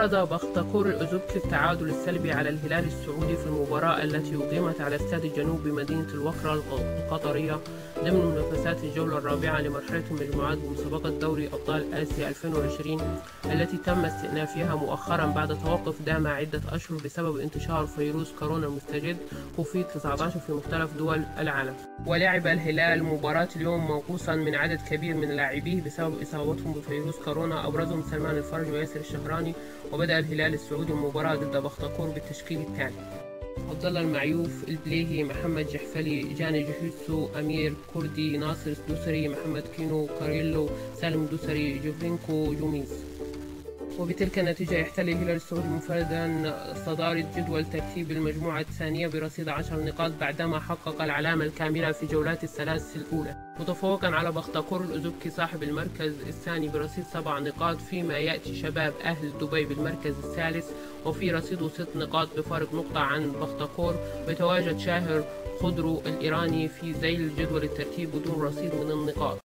فرض بختكور الأوزبكي التعادل السلبي على الهلال السعودي في المباراة التي أقيمت على استاد الجنوب بمدينة الوكرة القطرية ضمن منافسات الجولة الرابعة لمرحلة المجموعات بمسابقة دوري أبطال آسيا 2020 التي تم استئنافها مؤخرا بعد توقف دام عدة أشهر بسبب انتشار فيروس كورونا المستجد كوفيد-19 في مختلف دول العالم. ولعب الهلال مباراة اليوم منقوصا من عدد كبير من لاعبيه بسبب إصابتهم بفيروس كورونا، أبرزهم سلمان الفرج وياسر الشهراني. وبدأ الهلال السعودي المباراة ضد بختكور بالتشكيل التالي: عبد الله المعيوف، البليهي، محمد جحفلي، جاني جوجيتسو، أمير كردي، ناصر دوسري، محمد كينو، كاريلو، سالم دوسري، جوفرينكو، جوميز. وبتلك النتيجة يحتل الهلال السعودي منفردا صدارة جدول ترتيب المجموعة الثانية برصيد 10 نقاط بعدما حقق العلامة الكاملة في جولات الثلاث الأولى، متفوقا على بختكور الأوزبكي صاحب المركز الثاني برصيد 7 نقاط، فيما يأتي شباب أهل دبي بالمركز الثالث وفي رصيده 6 نقاط بفارق نقطة عن بختكور. ويتواجد شاهر خضرو الإيراني في ذيل جدول الترتيب بدون رصيد من النقاط.